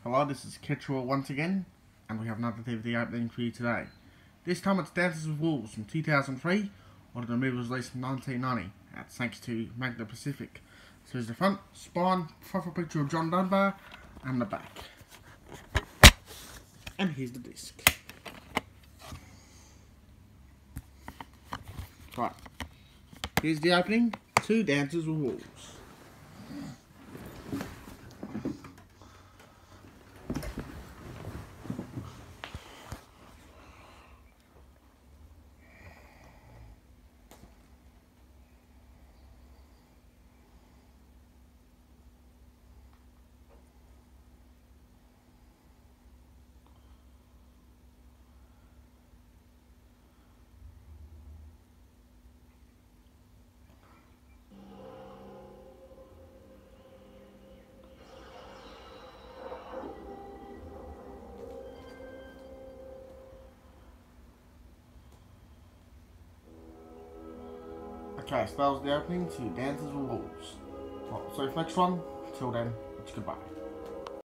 Hello, this is Ketchel once again, and we have another DVD opening for you today. This time it's Dances with Wolves from 2003, one of the movie was released in 1990, thanks to Magna Pacific. So here's the front, spine, profile picture of John Dunbar, and the back. And here's the disc. Right, here's the opening to Dances with Wolves. Okay, so that was the opening to Dances with Wolves. Well, so for next one, till then, it's goodbye.